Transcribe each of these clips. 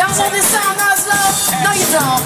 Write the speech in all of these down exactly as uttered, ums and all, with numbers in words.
don't know this song, Oslo? No, you don't.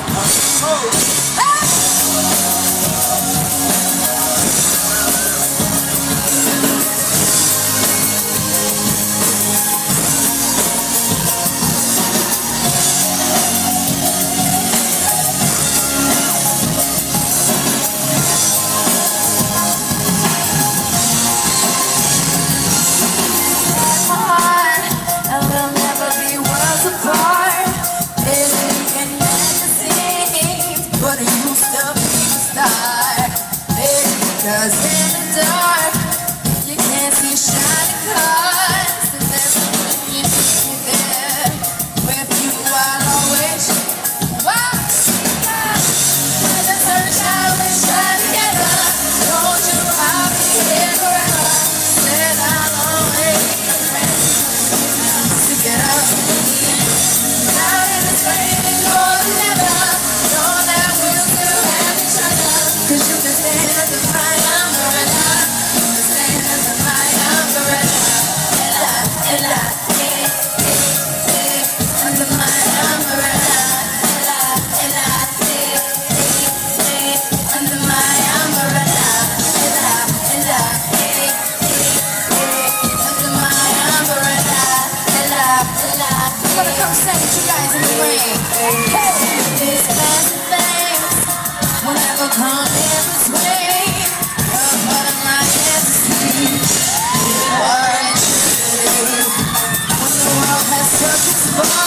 Cause in the dark, you can't see shining cars. And there's something you need there. With you, I'll always walk. The sunshine will shine together. Told you I'll be here forever. Said I'll always be a friend. To get up. Out in the rain, cold and never. Know that we'll still have each other. Cause you can stand at the fire. Come sing with you guys in the rain. Hey, these fancy things will never come in between. But what am I here to see? You are in. When the world has took its fall.